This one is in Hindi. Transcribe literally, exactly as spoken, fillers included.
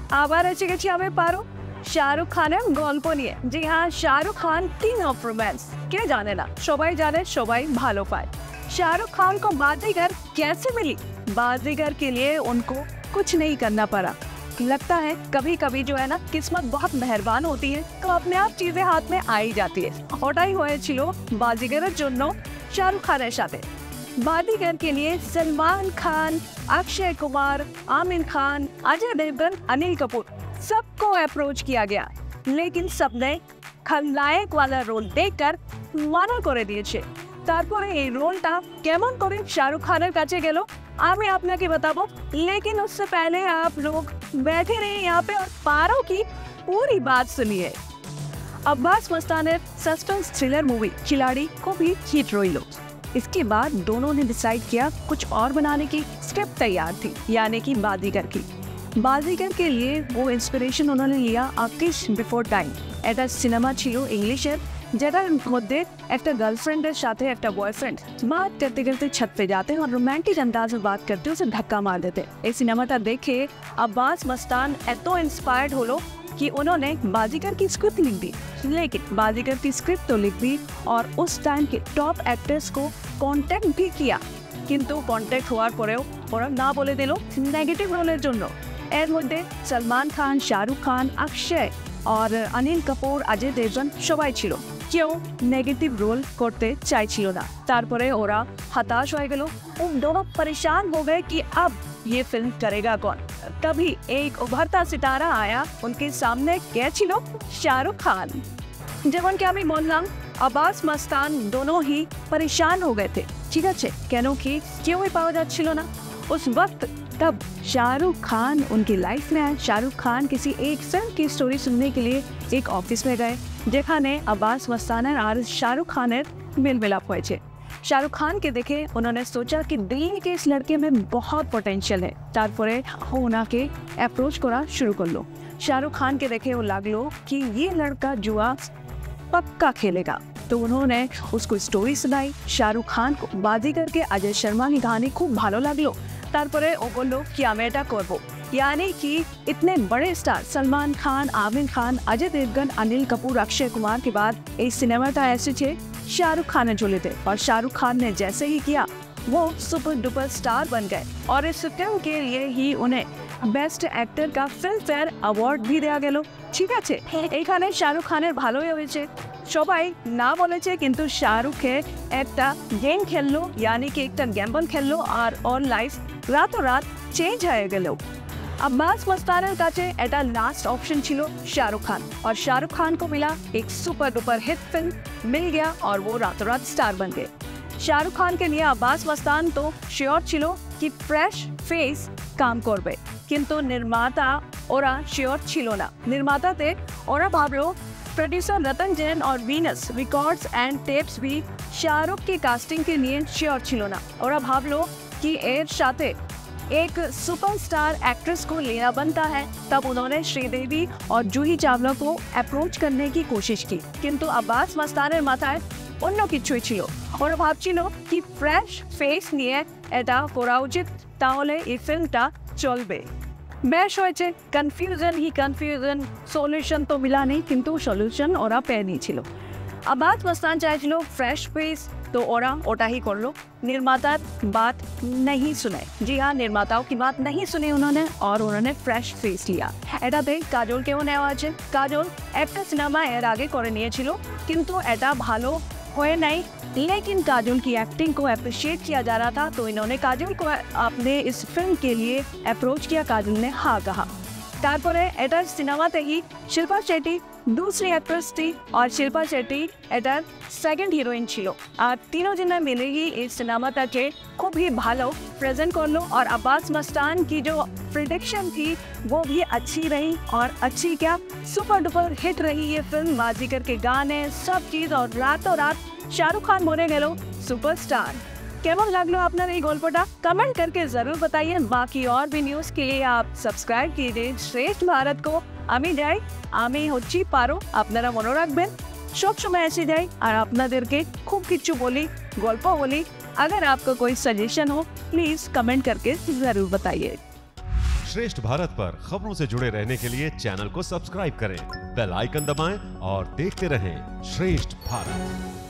আবার এসে গেছি আমি পারো শাহরুখ খানের গল্প নিয়ে। জি हाँ, Shahrukh Khan king of romance, কে জানে না, সবাই জানে, সবাই ভালো পায়। शाहरुख खान को बाजीगर कैसे मिली? बाजीगर के लिए उनको कुछ नहीं करना पड़ा। लगता है कभी कभी जो है ना किस्मत बहुत मेहरबान होती है, तो अपने आप चीजें हाथ में आ ही जाती है। ওটাই হয়েছিল বাজিগরের জন্য শাহরুখ খানের সাথে। बाजीगर के लिए सलमान खान, अक्षय कुमार, आमिर खान, अजय देवगन, अनिल कपूर सबको अप्रोच किया गया, लेकिन सबने खलनायक वाला रोल देखकर মানা করে দিয়েছে। তারপরে এই রোলটা কেমন করে শাহরুখ খানের কাছে গেল আমি আপনাকে बताबो, लेकिन उससे पहले आप लोग बैठे रहिए यहाँ पे और पारो की पूरी बात सुनिए। Abbas Mastan suspense thriller movie Khiladi को भी हिट रही। इसके बाद दोनों ने डिसाइड किया कुछ और बनाने की स्क्रिप्ट तैयार थी, यानी कि बाजीगर की। बाजीगर के लिए वो इंस्पिरेशन उन्होंने लिया आकिश बिफोर टाइम। এটা সিনেমা ছিল ইংলিশের, যেটার মধ্যে একটা গার্লফ্রেন্ডের সাথে একটা বয়ফ্রেন্ড बात करते करते छत पे जाते हैं और रोमांटिक अंदाज में बात करते उसे धक्का मार देते। এই সিনেমাটা দেখে अब्बास मस्तान এত इंस्पायर्ड হলো कि उन्होंने बाजीगर की स्क्रिप्ट लिख दी। लेकिन बाजीगर की स्क्रिप्ट तो लिख दी और उस टाइम के टॉप एक्टर्स को कॉन्टैक्ट भी किया, किंतु कॉन्टैक्ट হওয়ার পরেও ওরা না বলে দিল নেগেটিভ রোলের জন্য। এর মধ্যে সলমান খান, শাহরুখ খান, অক্ষয় और अनिल कपूर, अजय देवगन সবাই ছিল, কেউ নেগেটিভ রোল করতে চাইছিল না। তারপরে ওরা हताश हो गए। उन दोनों परेशान हो गए कि अब ये फिल्म करेगा कौन। तभी एक उभरता सितारा आया उनके सामने, কে ছিল? শাহরুখ খান। যেমনকি আমি বললাম अब्बास मस्तान दोनों ही परेशान हो गए थे, ঠিক আছে, কেন কি কেউই পাওয়া যাচ্ছিল না उस वक्त। तब शाहरुख खान उनकी लाइफ में आए। शाहरुख खान किसी एक फिल्म की स्टोरी सुनने के लिए एक ऑफिस में गए, যেখানে अब्बास मस्तान और शाहरुख खान मिल मिलाप हुए। शाहरुख खान के देखे उन्होंने सोचा कि दिल्ली के इस लड़के में बहुत पोटेंशियल है, তারপরে ওনাকে অ্যাপ্রোচ করা শুরু করলো। शाहरुख खान के देखे वो লাগলো कि ये लड़का जुआ पक्का खेलेगा, तो उन्होंने उसको स्टोरी सुनाई। शाहरुख खान को बाजीगर के अजय शर्मा की कहानी खूब ভালো লাগলো। তারপরে ও বললো कि আমি এটা করব। यानी कि इतने बड़े स्टार सलमान खान, आमिर खान, अजय देवगन, अनिल कपूर, अक्षय कुमार के बाद इस सिनेमाটা এসেছে शाहरुख खान चले थे, और शाहरुख खान ने जैसे ही किया वो सुपर डुपर स्टार बन गए। और इस फिल्म के लिए ही उन्हें बेस्ट एक्टर का फिल्म फेयर अवार्ड भी দেওয়া গেল। ঠিক আছে, এইখানে শাহরুখ খানের ভালোই হয়েছে, সবাই না বলেছে, কিন্তু শাহরুখে একটা গেম খেললো, यानी कि একটা গ্যাম্বল খেললো, আর ওর লাইফ রাতোরাত চেঞ্জ হয়ে গেল। अब्बास मस्तान কাছে এটা लास्ट ऑप्शन ছিল शाहरुख खान, और शाहरुख खान को मिला एक सुपर डुपर हिट फिल्म, मिल गया और वो रातों रात स्टार बन गए। शाहरुख खान के लिए अब्बास मस्तान तो श्योर ছিল कि फ्रेश फेस काम করবে, কিন্তু নির্মাতা ওরা শিওর ছিল না। নির্মাতাতে ওরা ভাবলো प्रोड्यूसर रतन जैन और वीनस रिकॉर्ड्स एंड टेप्स भी शाहरुख की कास्टिंग के लिए श्योर ছিল না। ওরা ভাবলো कि এর সাথে एक सुपरस्टार एक्ट्रेस को लेना बनता है। तब उन्होंने श्रीदेवी और जूही चावला को अप्रोच करने की कोशिश की, किंतु अब्बास मस्ताনের মাথায় অন্য কিছুই ছিল। ওরা ভাবছিল कि फ्रेश फेस নিয়ে এটা করা উচিত, তাহলে এই ফিল্মটা চলবে। বেশ হয়েছে, কনফিউশন ही কনফিউশন, সলিউশন তো মিলা নেই, কিন্তু সলিউশন ওরা পেয়ে নিয়েছিল। अब्बास मस्तान চাইছিল फ्रेश फेस, तो ওরা ওটা ही कर लो। निर्माता बात नहीं सुने, जी हाँ, निर्माताओं की बात नहीं सुनी उन्होंने, और उन्होंने फ्रेश फेस लिया। এটাতে কাজলকেও নেওয়া আছে। কাজল একটা সিনেমা এর আগে করে নিয়েছিল, কিন্তু এটা ভালো হয়ে নাই, लेकिन काजोल की एक्टिंग को अप्रिशिएट किया जा रहा था, तो इन्होंने काजोल को अपने इस फिल्म के लिए अप्रोच किया। काजोल ने हाँ कहा। তারপরে এটার সিনেমাতে ही शिल्पा शेट्टी दूसरी एक्ट्रेस थी, और शिल्पा शेट्टी এটার सेकंड हिरोइन ছিল। আর तीनों जने मिले ही इस सिनेमाটাকে खूब ही ভালো प्रेजेंट करलो, और अब्बास मस्तान की जो प्रेडिक्शन थी वो भी अच्छी रही, और अच्छी क्या सुपर डुपर हिट रही ये फिल्म। बाजीगर के गाने सब चीज़, और रातों रात शाहरुख खान बने গেল सुपरस्टार। কেমন লাগলো আপনার এই গল্পটা কমেন্ট करके ज़रूर बताइए। बाकी और भी न्यूज़ के लिए आप सब्सक्राइब कीजिए श्रेष्ठ भारत को। আমি যাই, আমি হচ্ছি পারো, আপনারা মনে রাখবেন সবসময় এসে যাই আর আপনাদেরকে খুব কিছু বলি, গল্প বলি। अगर आपका कोई सजेशन हो प्लीज़ कमेंट करके ज़रूर बताइए। श्रेष्ठ भारत पर खबरों से जुड़े रहने के लिए चैनल को सब्सक्राइब करें, बेल आइकन दबाएं और देखते रहें श्रेष्ठ भारत।